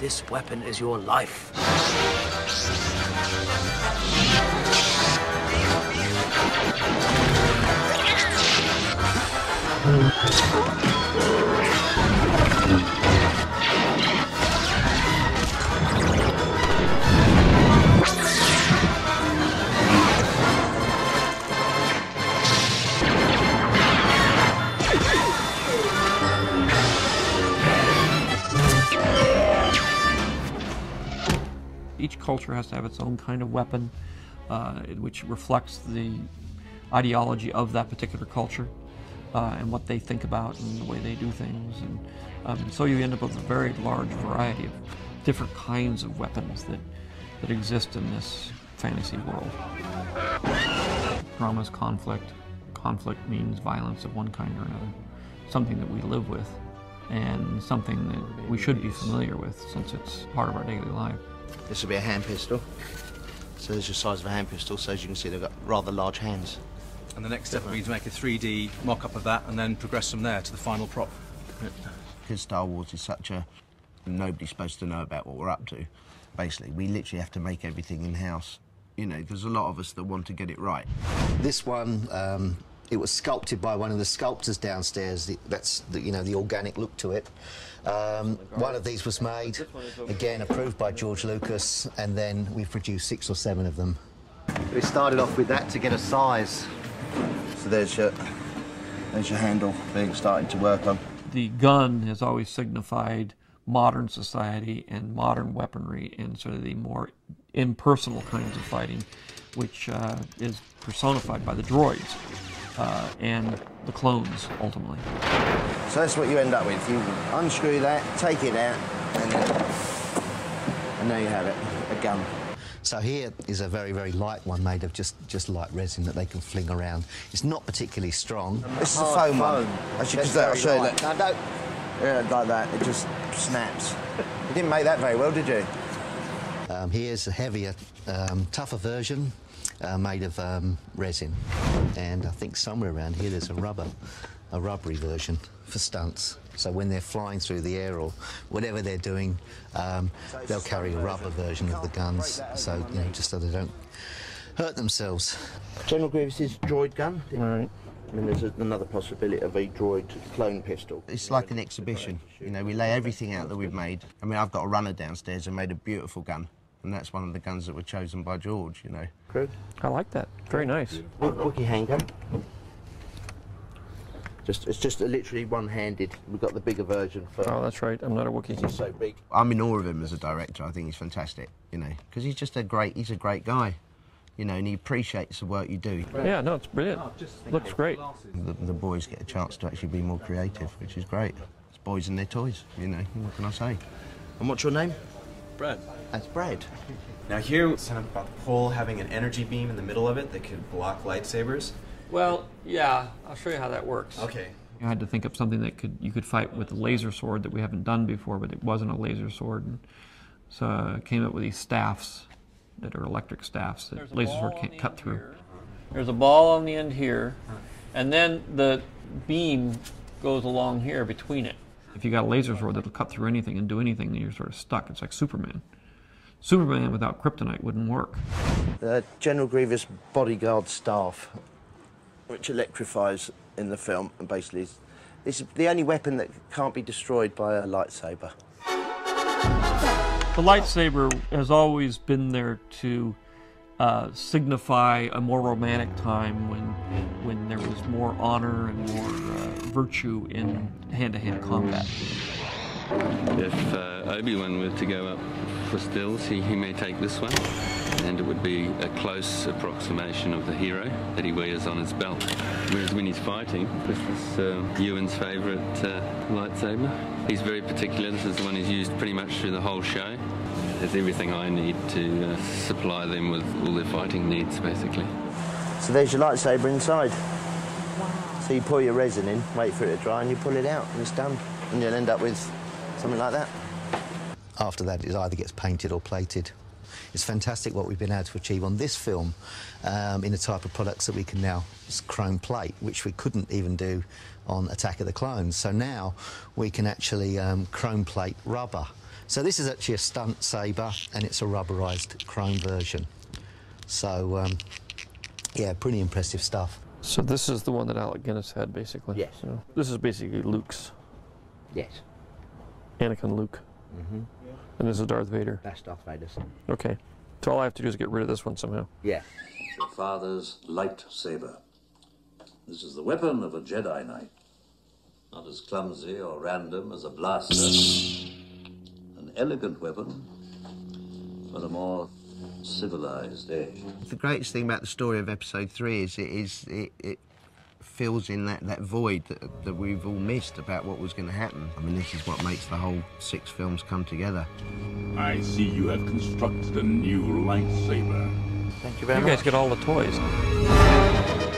This weapon is your life. Each culture has to have its own kind of weapon, which reflects the ideology of that particular culture and what they think about and the way they do things. And so you end up with a very large variety of different kinds of weapons that exist in this fantasy world. Drama is conflict. Conflict means violence of one kind or another, something that we live with and something that we should be familiar with since it's part of our daily life. This will be a hand pistol. So there's the size of a hand pistol, so as you can see they've got rather large hands. And the next step will be to make a 3D mock-up of that and then progress from there to the final prop. Because Star Wars is such a... nobody's supposed to know about what we're up to. Basically, we literally have to make everything in-house. You know, there's a lot of us that want to get it right. This one, it was sculpted by one of the sculptors downstairs. That's the organic look to it. One of these was made, again approved by George Lucas, and then we've produced 6 or 7 of them. We started off with that to get a size. So there's your handle being started to work on. The gun has always signified modern society and modern weaponry and sort of the more impersonal kinds of fighting, which is personified by the droids and the clones, ultimately. So that's what you end up with. You unscrew that, take it out, and there you have it, a gun. So here is a very, very light one made of just light resin that they can fling around. It's not particularly strong. This is a foam one. As you can see, I'll show you that. No, don't. Yeah, like that, it just snaps. You didn't make that very well, did you? Here's a heavier, tougher version made of resin. And I think somewhere around here there's a rubbery version for stunts. So when they're flying through the air or whatever they're doing, they'll carry a rubber version of the guns, so just so they don't hurt themselves. General Grievous's droid gun. All right. I mean, there's another possibility of a droid clone pistol. It's like an exhibition. You know, we lay everything out that we've made. I mean, I've got a runner downstairs and made a beautiful gun, and that's one of the guns that were chosen by George, you know. Good. I like that. Very nice. Wookiee handgun. It's just literally one-handed. We've got the bigger version for... Oh, that's right. I'm not a Wookiee. He's so big. I'm in awe of him as a director. I think he's fantastic, you know, because he's just a great guy, you know, and he appreciates the work you do. Yeah, no, it's brilliant. Looks great. The boys get a chance to actually be more creative, which is great. It's boys and their toys, you know, what can I say? And what's your name? Brad. That's Brad. Now here, it's kind of about the pole having an energy beam in the middle of it that could block lightsabers. Well, yeah, I'll show you how that works. Okay. I had to think of something that you could fight with a laser sword that we haven't done before, but it wasn't a laser sword. And so I came up with these staffs that are electric staffs that laser sword can't cut through. There's a ball on the end here, and then the beam goes along here between it. If you got a laser sword that'll cut through anything and do anything, then you're sort of stuck. It's like Superman. Superman without kryptonite wouldn't work. General Grievous bodyguard staff, which electrifies in the film, and basically is the only weapon that can't be destroyed by a lightsaber. The lightsaber has always been there to signify a more romantic time when there was more honor and more virtue in hand-to-hand combat. If Obi-Wan were to go up for stills, he may take this one, and it would be a close approximation of the hero that he wears on his belt. Whereas when he's fighting, this is Ewan's favourite lightsaber. He's very particular. This is the one he's used pretty much through the whole show. There's everything I need to supply them with all their fighting needs, basically. So there's your lightsaber inside. Wow. So you pour your resin in, wait for it to dry, and you pull it out, and it's done. And you'll end up with something like that. After that, it either gets painted or plated. It's fantastic what we've been able to achieve on this film in the type of products that we can now chrome plate, which we couldn't even do on Attack of the Clones. So now we can actually chrome plate rubber, So this is actually a stunt saber, and it's a rubberized chrome version. So, yeah, pretty impressive stuff. So this is the one that Alec Guinness had, basically. Yes. So this is basically Luke's. Yes. Anakin Luke. Mm-hmm. And this is Darth Vader. That's Darth Vader's. Okay. So all I have to do is get rid of this one somehow. Yeah. Your father's lightsaber. This is the weapon of a Jedi Knight. Not as clumsy or random as a blaster. An elegant weapon for a more civilized age. The greatest thing about the story of Episode 3 is it fills in that void that we've all missed about what was going to happen. I mean, this is what makes the whole 6 films come together. I see you have constructed a new lightsaber. Thank you very You much. guys get all the toys.